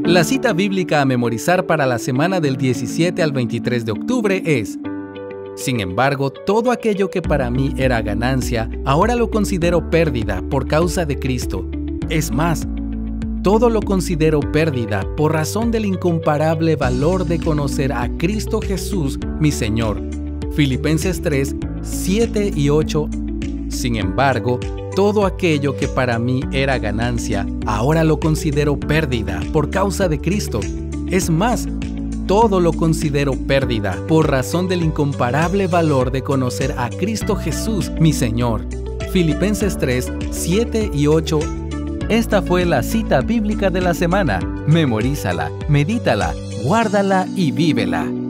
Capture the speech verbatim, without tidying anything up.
La cita bíblica a memorizar para la semana del diecisiete al veintitrés de octubre es: sin embargo, todo aquello que para mí era ganancia, ahora lo considero pérdida por causa de Cristo. Es más, todo lo considero pérdida por razón del incomparable valor de conocer a Cristo Jesús, mi Señor. Filipenses tres, siete y ocho. Sin embargo, todo aquello que para mí era ganancia, ahora lo considero pérdida por causa de Cristo. Es más, todo lo considero pérdida por razón del incomparable valor de conocer a Cristo Jesús, mi Señor. Filipenses tres, siete y ocho. Esta fue la cita bíblica de la semana. Memorízala, medítala, guárdala y vívela.